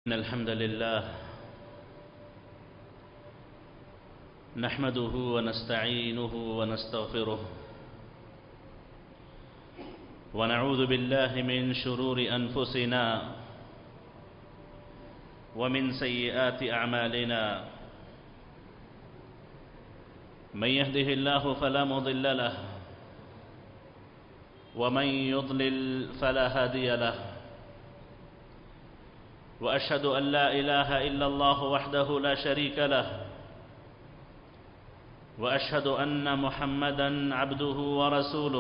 إن الحمد لله نحمده ونستعينه ونستغفره ونعوذ بالله من شرور أنفسنا ومن سيئات أعمالنا من يهده الله فلا مضل له ومن يضلل فلا هادي له وأشهد أن لا إله إلا الله وحده لا شريك له وأشهد أن محمدًا عبده ورسوله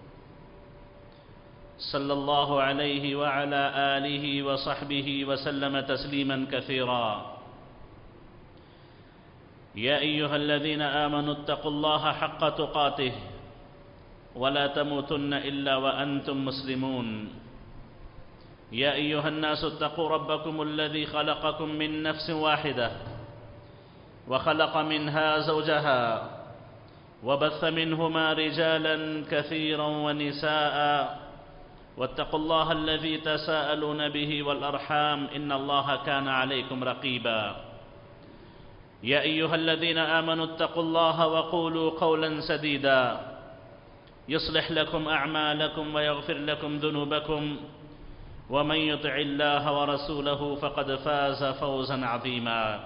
صلى الله عليه وعلى آله وصحبه وسلم تسليماً كثيراً يا أيها الذين آمنوا اتقوا الله حق تقاته ولا تموتن إلا وأنتم مسلمون يا أيها الناس اتقوا ربكم الذي خلقكم من نفس واحدة وخلق منها زوجها وبث منهما رجالا كثيرا ونساء واتقوا الله الذي تساءلون به والأرحام إن الله كان عليكم رقيبا يا أيها الذين آمنوا اتقوا الله وقولوا قولا سديدا يصلح لكم أعمالكم ويغفر لكم ذنوبكم ومن يطع الله ورسوله فقد فاز فوزا عظيما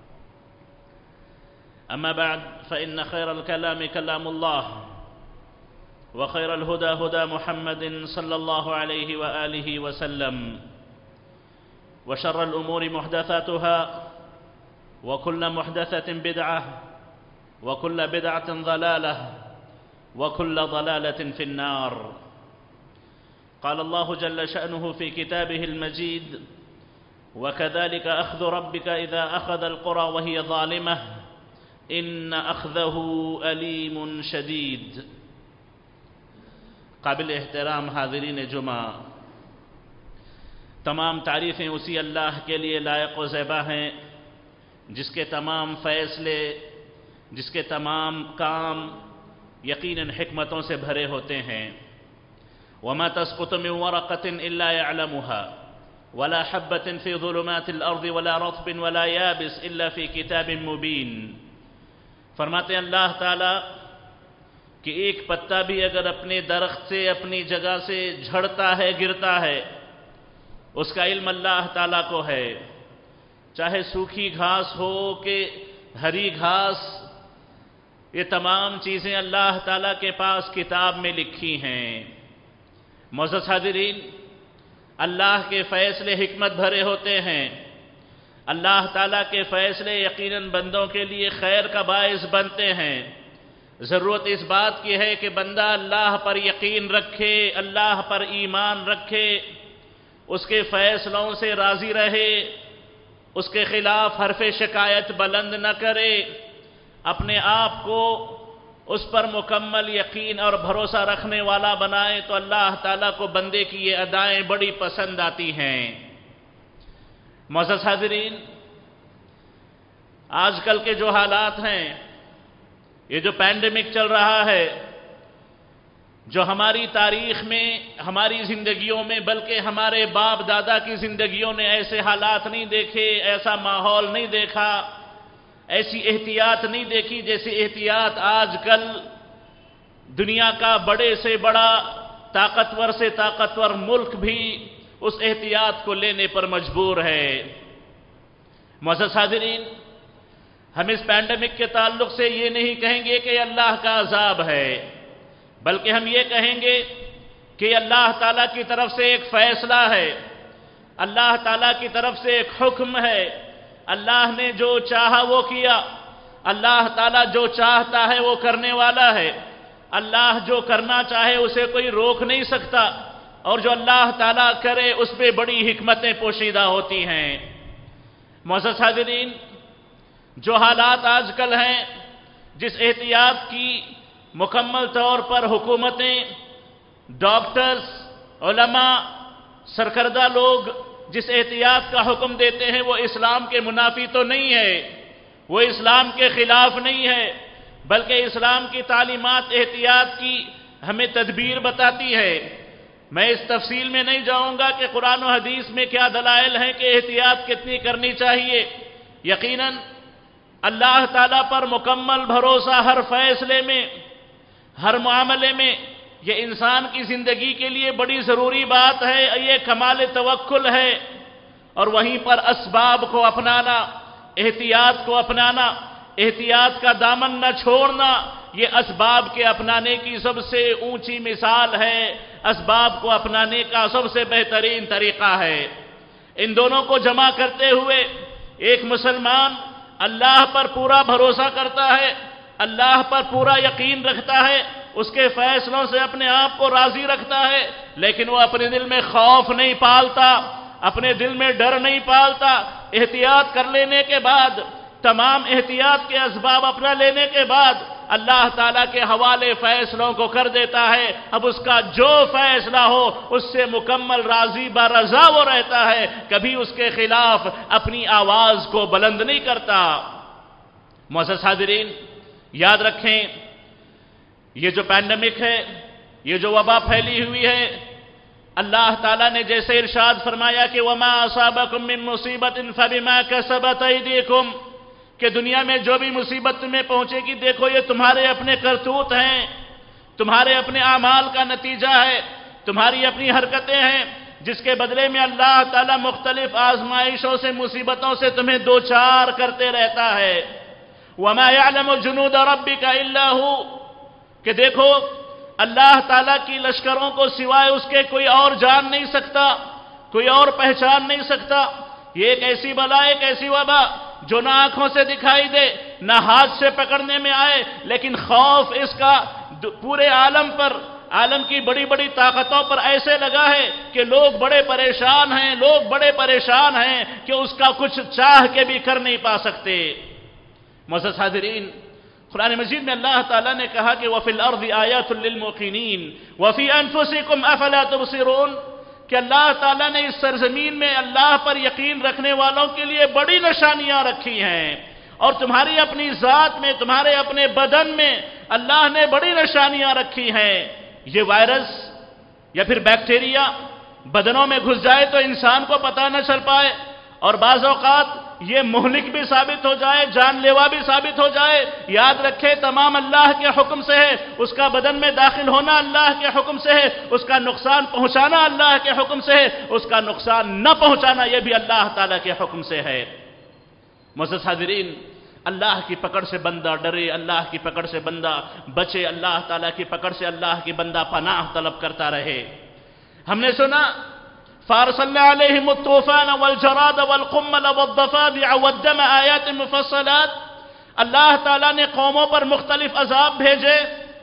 أما بعد فإن خير الكلام كلام الله وخير الهدى هدى محمد صلى الله عليه وآله وسلم وشر الأمور محدثاتها وكل محدثة بدعة وكل بدعة ضلالة وكل ضلالة في النار قال الله جل شأنه في كتابه المجيد وكذلك أخذ ربك إذا أخذ القرى وهي ظالمة إن أخذه أليم شديد قابل احترام حاضرین جمعہ، تمام تعریفیں اسی اللہ کے لیے لائق و زیبا ہیں جس کے تمام فیصلے، جس کے تمام کام یقیناً حکمتوں سے بھرے ہوتے ہیں۔ وما تسقط من ورقة إلا يعلمها ولا حبة في ظلمات الأرض ولا رطب ولا يابس إلا في كتاب مبين۔ فرماتے ہیں اللہ تعالیٰ کہ ایک پتا بھی اگر اپنے درخت سے، اپنی جگہ سے جھڑتا ہے، گرتا ہے، اس کا علم اللہ تعالیٰ کو ہے، چاہے سوکھی گھاس ہو کہ ہری گھاس، یہ تمام چیزیں اللہ تعالیٰ کے پاس کتاب میں لکھی ہیں۔ معزز حاضرین، اللہ کے فیصلے حکمت بھرے ہوتے ہیں۔ اللہ تعالیٰ کے فیصلے یقیناً بندوں کے لیے خیر کا باعث بنتے ہیں۔ ضرورت اس بات کی ہے کہ بندہ اللہ پر یقین رکھے، اللہ پر ایمان رکھے، اس کے فیصلوں سے راضی رہے، اس کے خلاف حرف شکایت بلند نہ کرے، اپنے آپ کو اس پر مکمل یقین اور بھروسہ رکھنے والا بنائے تو اللہ تعالیٰ کو بندے کی یہ ادائیں بڑی پسند آتی ہیں۔ معزز حاضرین، آج کل کے جو حالات ہیں، یہ جو پینڈیمک چل رہا ہے، جو ہماری تاریخ میں، ہماری زندگیوں میں، بلکہ ہمارے باپ دادا کی زندگیوں نے ایسے حالات نہیں دیکھے، ایسا ماحول نہیں دیکھا، ایسی احتیاط نہیں دیکھی جیسی احتیاط آج کل دنیا کا بڑے سے بڑا، طاقتور سے طاقتور ملک بھی اس احتیاط کو لینے پر مجبور ہے۔ معزز حاضرین، ہم اس پینڈیمک کے تعلق سے یہ نہیں کہیں گے کہ اللہ کا عذاب ہے، بلکہ ہم یہ کہیں گے کہ اللہ تعالیٰ کی طرف سے ایک فیصلہ ہے، اللہ تعالیٰ کی طرف سے ایک حکم ہے۔ اللہ نے جو چاہا وہ کیا، اللہ تعالیٰ جو چاہتا ہے وہ کرنے والا ہے، اللہ جو کرنا چاہے اسے کوئی روک نہیں سکتا، اور جو اللہ تعالیٰ کرے اس میں بڑی حکمتیں پوشیدہ ہوتی ہیں۔ معزز حاضرین، جو حالات آج کل ہیں، جس احتیاط کی مکمل طور پر حکومتیں، ڈاکٹرز، علماء، سرکردہ لوگ جس احتیاط کا حکم دیتے ہیں وہ اسلام کے منافی تو نہیں ہے، وہ اسلام کے خلاف نہیں ہے، بلکہ اسلام کی تعلیمات احتیاط کی ہمیں تدبیر بتاتی ہے۔ میں اس تفصیل میں نہیں جاؤں گا کہ قرآن و حدیث میں کیا دلائل ہیں کہ احتیاط کتنی کرنی چاہیے۔ یقیناً اللہ تعالیٰ پر مکمل بھروسہ ہر فیصلے میں، ہر معاملے میں، یہ انسان کی زندگی کے لیے بڑی ضروری بات ہے، یہ کمال توکل ہے۔ اور وہیں پر اسباب کو اپنانا، احتیاط کو اپنانا، احتیاط کا دامن نہ چھوڑنا، یہ اسباب کے اپنانے کی سب سے اونچی مثال ہے، اسباب کو اپنانے کا سب سے بہترین طریقہ ہے۔ ان دونوں کو جمع کرتے ہوئے ایک مسلمان اللہ پر پورا بھروسہ کرتا ہے، اللہ پر پورا یقین رکھتا ہے، اس کے فیصلوں سے اپنے آپ کو راضی رکھتا ہے، لیکن وہ اپنے دل میں خوف نہیں پالتا، اپنے دل میں ڈر نہیں پالتا۔ احتیاط کر لینے کے بعد، تمام احتیاط کے اسباب اپنا لینے کے بعد اللہ تعالیٰ کے حوالے فیصلوں کو کر دیتا ہے۔ اب اس کا جو فیصلہ ہو اس سے مکمل راضی برضا وہ رہتا ہے، کبھی اس کے خلاف اپنی آواز کو بلند نہیں کرتا۔ معزز حاضرین، یاد رکھیں، یہ جو پینڈیمک ہے، یہ جو وبا پھیلی ہوئی ہے، اللہ تعالیٰ نے جیسے ارشاد فرمایا کہ وَمَا أَصَابَكُم مِّن مُّصِيبَةٍ فَبِمَا كَسَبَتْ أَيْدِيكُمْ، کہ دنیا میں جو بھی مصیبت تمہیں پہنچے گی، دیکھو یہ تمہارے اپنے کرتوت ہیں، تمہارے اپنے اعمال کا نتیجہ ہے، تمہاری اپنی حرکتیں ہیں، جس کے بدلے میں اللہ تعالیٰ مختلف آزمائشوں سے، مصیبتوں سے تمہیں دوچار کرتے رہتا ہے۔ وَمَا يَعْلَمُ جُنُودَ رَبِّكَ إِلَّا هُوَ، کہ دیکھو اللہ تعالیٰ کی لشکروں کو سوائے اس کے کوئی اور جان نہیں سکتا، کوئی اور پہچان نہیں سکتا۔ یہ ایک ایسی بلا، ایک ایسی وبا جو نہ آنکھوں سے دکھائی دے، نہ ہاتھ سے پکڑنے میں آئے، لیکن خوف اس کا پورے عالم پر، عالم کی بڑی بڑی طاقتوں پر ایسے لگا ہے کہ لوگ بڑے پریشان ہیں، لوگ بڑے پریشان ہیں کہ اس کا کچھ چاہ کے بھی کر نہیں پا سکتے۔ معزز حاضرین، قرآن مجید میں اللہ تعالیٰ نے کہا کہ وَفِي الْأَرْضِ آيَاتٌ لِّلْمُوقِنِينَ وَفِي أَنفُسِكُمْ أَفَلَا تُبْصِرُونَ، کہ اللہ تعالیٰ نے اس سرزمین میں اللہ پر یقین رکھنے والوں کے لیے بڑی نشانیاں رکھی ہیں، اور تمہاری اپنی ذات میں، تمہارے اپنے بدن میں اللہ نے بڑی نشانیاں رکھی ہیں۔ یہ وائرس یا پھر بیکٹیریا بدنوں میں گھس جائے تو انسان کو پتہ نہ چل پائے، اور بعض اوقات یہ مہلک بھی ثابت ہو جائے، جان لیوا بھی ثابت ہو جائے۔ یاد رکھے تمام اللہ کے حکم سے ہے، اس کا بدن میں داخل ہونا اللہ کے حکم سے ہے، اس کا نقصان پہنچانا اللہ کے حکم سے ہے، اس کا نقصان نہ پہنچانا یہ بھی اللہ تعالیٰ کے حکم سے ہے۔ معزز حاضرین، اللہ کی پکڑ سے بندہ ڈرے، اللہ کی پکڑ سے بندہ بچے، اللہ تعالیٰ کی پکڑ سے اللہ کی بندہ پناہ طلب کرتا رہے۔ ہم نے سنا فَأَرْسَلْنَا عَلَيْهِمُ الطُّوفَانَ وَالْجَرَادَ وَالْقُمَّلَ وَالضَّفَادِعَ وَالدَّمَ آيَاتٍ مُفَصَّلَاتٍ، اللہ تعالیٰ نے قوموں پر مختلف عذاب بھیجے۔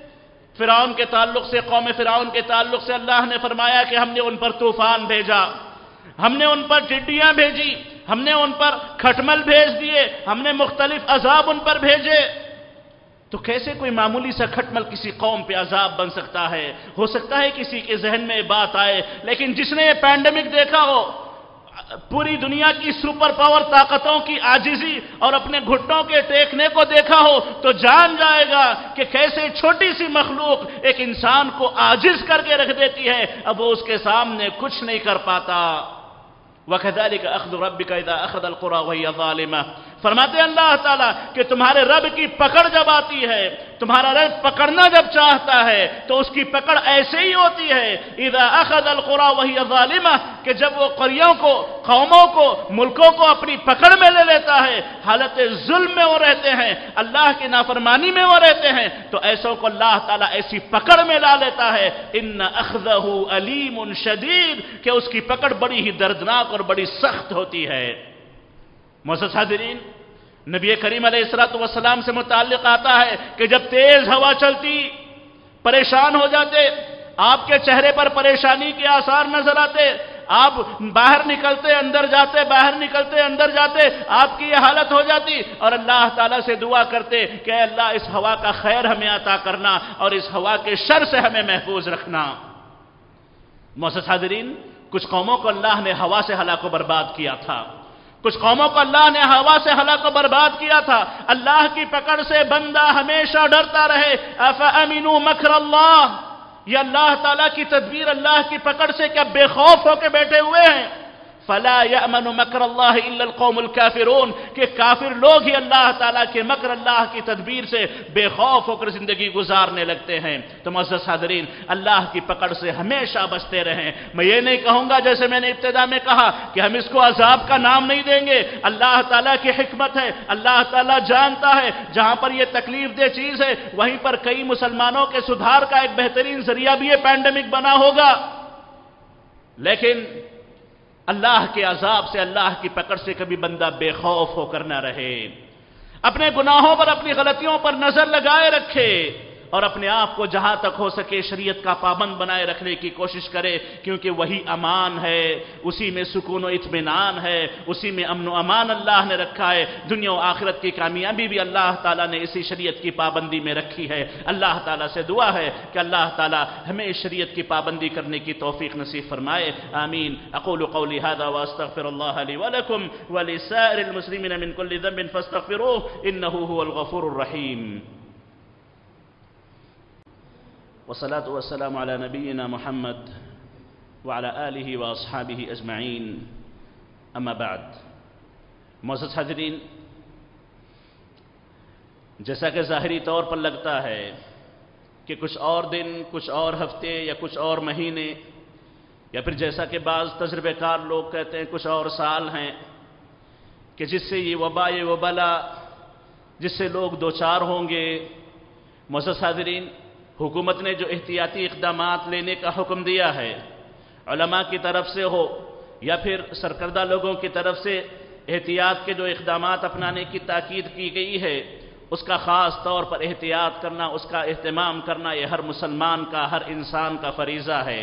فرعون کے تعلق سے، قوم فرعون کے تعلق سے اللہ نے فرمایا کہ ہم نے ان پر طوفان بھیجا، ہم نے ان پر ٹڈیاں بھیجی، ہم نے ان پر کھٹمل بھیج دیے، ہم نے مختلف عذاب ان پر بھیجے۔ تو کیسے کوئی معمولی سا کھٹمل کسی قوم پہ عذاب بن سکتا ہے؟ ہو سکتا ہے کسی کے ذہن میں بات آئے، لیکن جس نے یہ پینڈیمک دیکھا ہو، پوری دنیا کی سپر پاور طاقتوں کی عاجزی اور اپنے گھٹنوں کے ٹیکنے کو دیکھا ہو تو جان جائے گا کہ کیسے چھوٹی سی مخلوق ایک انسان کو عاجز کر کے رکھ دیتی ہے، اب وہ اس کے سامنے کچھ نہیں کر پاتا۔ وَكَذَلِكَ أَخْذُ رَبِّكَ إِذَا أَخَذَ الْقُرَىٰ وَهِيَ ظَالِمَةٌ، فرماتے ہیں اللہ تعالیٰ کہ تمہارے رب کی پکڑ جب آتی ہے، تمہارا رب پکڑنا جب چاہتا ہے تو اس کی پکڑ ایسے ہی ہوتی ہے اِذَا أَخَذَ الْقُرَىٰ وَهِيَ ظَالِمَةٌ، کہ جب وہ قریوں کو، قوموں کو، ملکوں کو اپنی پکڑ میں لے لیتا ہے، حالت ظلم میں وہ رہتے ہیں، اللہ کی نافرمانی میں وہ رہتے ہیں، تو ایسوں کو اللہ تعالیٰ ایسی پکڑ میں لا لیتا ہے۔ إِنَّ أَخْذَهُ أَلِيمٌ شَدِيدٌ، کہ اس کی پکڑ بڑی ہی دردناک اور بڑی سخت ہوتی ہے۔ معزز حاضرین، نبی کریم علیہ السلام سے متعلق آتا ہے کہ جب تیز ہوا چلتی، پریشان ہو جاتے، آپ کے چہرے پر پریشانی کے آثار نظر آتے، آپ باہر نکلتے اندر جاتے، باہر نکلتے اندر جاتے، آپ کی یہ حالت ہو جاتی، اور اللہ تعالیٰ سے دعا کرتے کہ اے اللہ اس ہوا کا خیر ہمیں عطا کرنا اور اس ہوا کے شر سے ہمیں محفوظ رکھنا۔ معزز حاضرین، کچھ قوموں کو اللہ نے ہوا سے ہلاک و برباد کیا تھا، کچھ قوموں کو اللہ نے ہوا سے ہلاک و برباد کیا تھا۔ اللہ کی پکڑ سے بندہ ہمیشہ ڈرتا رہے۔ أَفَأَمِنُوا مَكْرَ اللَّهِ، یہ اللہ تعالیٰ کی تدبیر، اللہ کی پکڑ سے کیا بے خوف ہو کے بیٹھے ہوئے ہیں؟ فَلَا يَأْمَنُ مَكْرَ اللَّهِ إِلَّا الْقَوْمُ الْكَافِرُونَ کہ کافر لوگ ہی اللہ تعالیٰ کے مکر، اللہ کی تدبیر سے بے خوف ہو کر زندگی گزارنے لگتے ہیں۔ تو معزز حاضرین، اللہ کی پکڑ سے ہمیشہ بچتے رہیں۔ میں یہ نہیں کہوں گا جیسے میں نے ابتدا میں کہا کہ ہم اس کو عذاب کا نام نہیں دیں گے، اللہ تعالیٰ کی حکمت ہے، اللہ تعالیٰ جانتا ہے جہاں پر یہ تکلیف دہ چیز ہے وہیں پر کئی مسلمانوں کے سدھار کا ایک بہترین ذریعہ بھی یہ پینڈیمک بنا ہوگا، لیکن اللہ کے عذاب سے، اللہ کی پکڑ سے کبھی بندہ بے خوف ہو کر نہ رہے، اپنے گناہوں پر، اپنی غلطیوں پر نظر لگائے رکھے اور اپنے آپ کو جہاں تک ہو سکے شریعت کا پابند بنائے رکھنے کی کوشش کرے، کیونکہ وہی امان ہے، اسی میں سکون و اطمینان ہے، اسی میں امن و امان اللہ نے رکھا ہے۔ دنیا و آخرت کی کامیابی بھی اللہ تعالیٰ نے اسی شریعت کی پابندی میں رکھی ہے۔ اللہ تعالیٰ سے دعا ہے کہ اللہ تعالیٰ ہمیں شریعت کی پابندی کرنے کی توفیق نصیب فرمائے، آمین۔ اقول قولی هذا واستغفر الله لي ولكم ولسائر المسلمين من كل ذنب فاستغفروه انه هو الغفور الرحيم۔ والصلاة والسلام على نبينا محمد وعلى آله وأصحابه أجمعين أما بعد۔ معزز حاضرین، جیسا کہ ظاہری طور پر لگتا ہے کہ کچھ اور دن، کچھ اور ہفتے یا کچھ اور مہینے، یا پھر جیسا کہ بعض تجربہ کار لوگ کہتے ہیں کچھ اور سال ہیں کہ جس سے یہ وبا، یہ وبلا جس سے لوگ دوچار ہوں گے۔ معزز حاضرین، حکومت نے جو احتیاطی اقدامات لینے کا حکم دیا ہے، علماء کی طرف سے ہو یا پھر سرکردہ لوگوں کی طرف سے احتیاط کے جو اقدامات اپنانے کی تاکید کی گئی ہے، اس کا خاص طور پر احتیاط کرنا، اس کا اہتمام کرنا، یہ ہر مسلمان کا، ہر انسان کا فریضہ ہے۔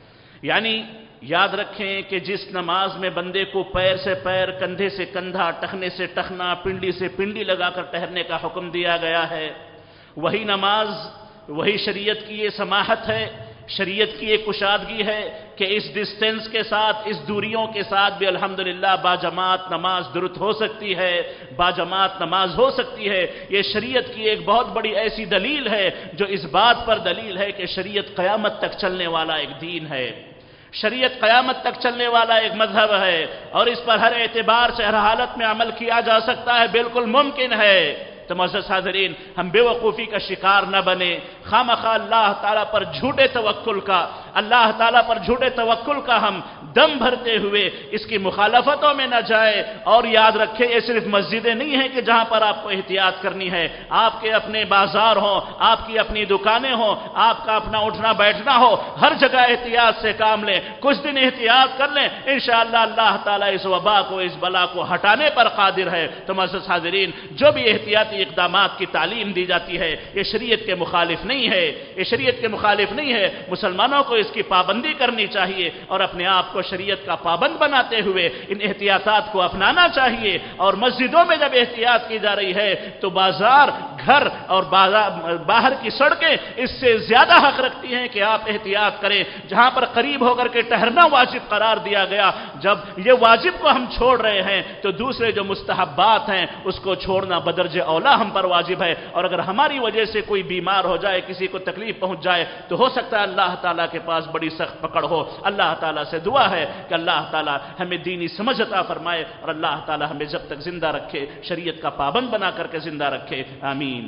یعنی یاد رکھیں کہ جس نماز میں بندے کو پیر سے پیر، کندھے سے کندھا، ٹخنے سے ٹخنا، پنڈلی سے پنڈلی لگا کر ٹہرنے کا حکم دیا گیا ہے، وہی نماز، وہی شریعت کی یہ سماحت ہے، شریعت کی یہ کشادگی ہے کہ اس ڈسٹینس کے ساتھ، اس دوریوں کے ساتھ بھی الحمدللہ باجماعت نماز درست ہو سکتی ہے، باجماعت نماز ہو سکتی ہے۔ یہ شریعت کی ایک بہت بڑی ایسی دلیل ہے جو اس بات پر دلیل ہے کہ شریعت قیامت تک چلنے والا ایک دین ہے، شریعت قیامت تک چلنے والا ایک مذہب ہے، اور اس پر ہر اعتبار سے ہر حالت میں عمل کیا جا سکتا ہے، بالکل ممکن ہے۔ تو معزز حاضرین، ہم بے وقوفی کا شکار نہ بنے، خامخواہ اللہ تعالیٰ پر جھوٹے توکل کا، اللہ تعالیٰ پر جھوٹے توکل کا ہم دم بھرتے ہوئے اس کی مخالفتوں میں نہ جائے۔ اور یاد رکھیں، یہ صرف مسجدیں نہیں ہیں کہ جہاں پر آپ کو احتیاط کرنی ہے، آپ کے اپنے بازار ہوں، آپ کی اپنی دکانیں ہوں، آپ کا اپنا اٹھنا بیٹھنا ہو، ہر جگہ احتیاط سے کام لیں، کچھ دن احتیاط کر لیں، انشاءاللہ اللہ تعالیٰ اس وبا کو، اس بلا کو ہٹانے پر قادر ہے۔ تو معزز حاضرین، جو بھی احتیاطی اقدامات کی تعلیم دی جاتی ہے یہ شریعت کے مخالف نہیں ہے، یہ شریعت کے مخالف نہیں ہے، مسلمانوں کو اس کی پابندی کرنی چاہیے اور اپنے آپ کو شریعت کا پابند بناتے ہوئے ان احتیاطات کو اپنانا چاہیے۔ اور مسجدوں میں جب احتیاط کی جا رہی ہے تو بازار، گھر اور باہر کی سڑکیں اس سے زیادہ حق رکھتی ہیں کہ آپ احتیاط کریں۔ جہاں پر قریب ہو کر کے ٹہرنا واجب قرار دیا گیا، جب یہ واجب کو ہم چھوڑ رہے ہیں تو دوسرے جو مستحبات ہیں اس کو چھوڑنا بدرجہ اولا ہم پر واجب ہے۔ اور اگر ہماری وجہ سے کوئی بیمار ہو جائے، کسی کو تکلیف پہنچ جائے تو ہو سکتا ہے اللہ تعالیٰ کے پاس بڑی سخت پکڑ ہو۔ اللہ تعالیٰ سے دعا ہے کہ اللہ تعالیٰ ہمیں دینی سمجھ عطا فرمائے اور اللہ تعالیٰ ہمیں جب تک زندہ رکھے شریعت کا پابند بنا کر کے زندہ رکھے، آمین۔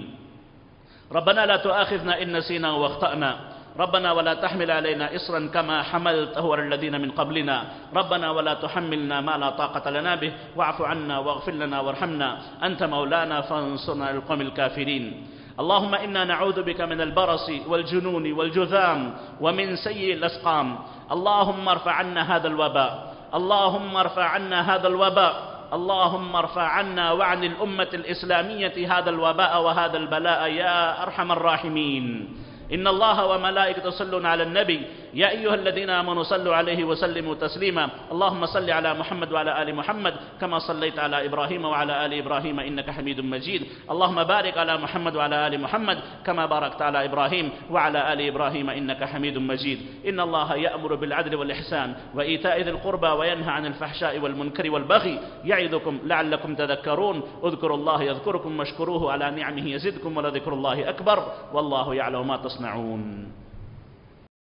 ربنا لا تؤاخذنا ان نسينا واخطأنا ربنا ولا تحمل علينا إصرا كما حملته على الذين من قبلنا ربنا ولا تحملنا ما لا طاقة لنا به واعف عنا واغفر لنا وارحمنا أنت مولانا فانصرنا على القوم الكافرين اللهم إنا نعوذ بك من البرص والجنون والجذام ومن سيء الأسقام اللهم ارفع عنا هذا الوباء اللهم ارفع عنا هذا الوباء اللهم ارفع عنا وعن الأمة الإسلامية هذا الوباء وهذا البلاء يا أرحم الراحمين إن الله وملائكته يصلون على النبي يا أيها الذين آمنوا صلوا عليه وسلموا تسليما اللهم صل على محمد وعلى آل محمد كما صليت على إبراهيم وعلى آل إبراهيم إنك حميد مجيد اللهم بارك على محمد وعلى آل محمد كما باركت على إبراهيم وعلى آل إبراهيم إنك حميد مجيد إن الله يأمر بالعدل والإحسان وإيتاء ذي القربى وينهى عن الفحشاء والمنكر والبغي يعظكم لعلكم تذكرون اذكروا الله يذكركم واشكروه على نعمه يزدكم ولذكر الله أكبر والله يعلم ما تصنعون